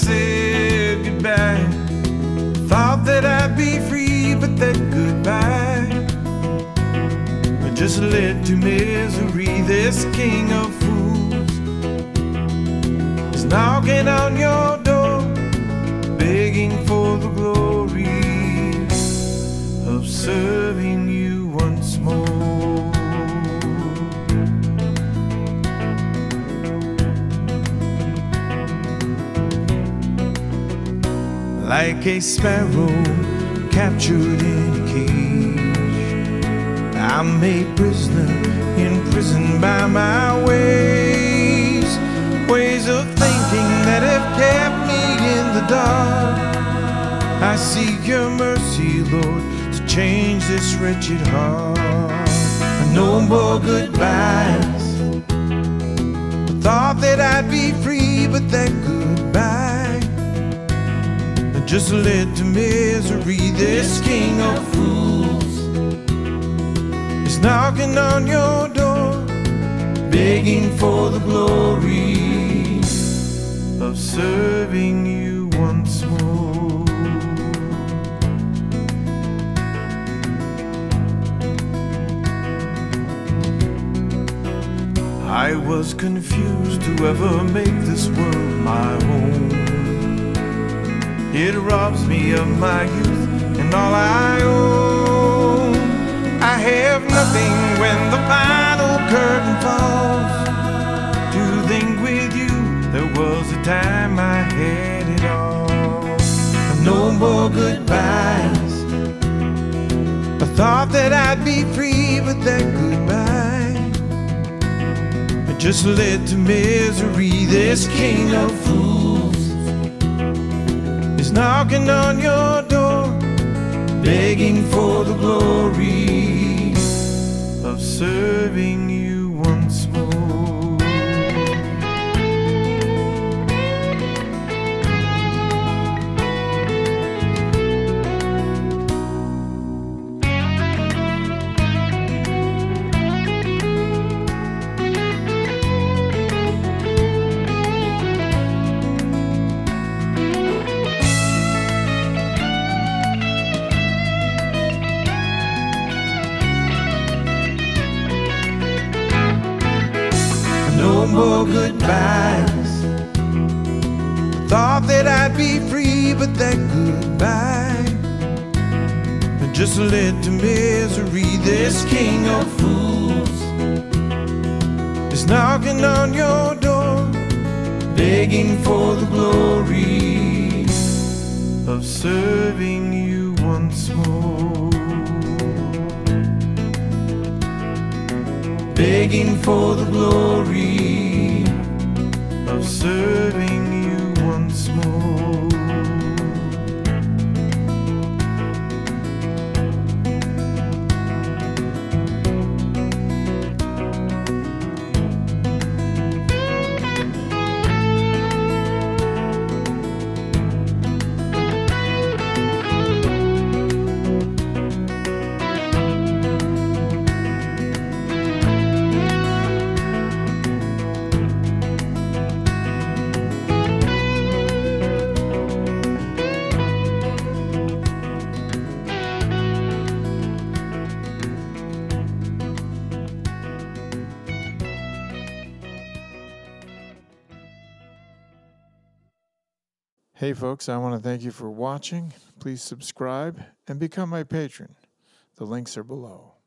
said goodbye. Thought that I'd be free, but that goodbye just led to misery. This king of fools is knocking on your door, begging for the glory of serving you once more. Like a sparrow captured in a cage, I'm made prisoner, imprisoned by my ways of thinking that have kept me in the dark. I seek your mercy, Lord, to change this wretched heart. No more goodbyes. I thought that I'd be free, but that goodbye just led to misery. This king of fools is knocking on your door, begging for the glory of serving you once more. I was confused to ever make this world my home. It robs me of my youth and all I own. I have nothing when the final curtain falls. To think with you, there was a time I had it all. No more goodbyes. I thought that I'd be free, but that goodbye it just led to misery. This king of fools is knocking on your door, begging for the glory of serving you once more. No more goodbyes. I thought that I'd be free, but that goodbye it just led to misery. This king of fools is knocking on your door, begging for the glory of serving you once more. Begging for the glory of serving you once more. Hey folks, I want to thank you for watching. Please subscribe and become my patron. The links are below.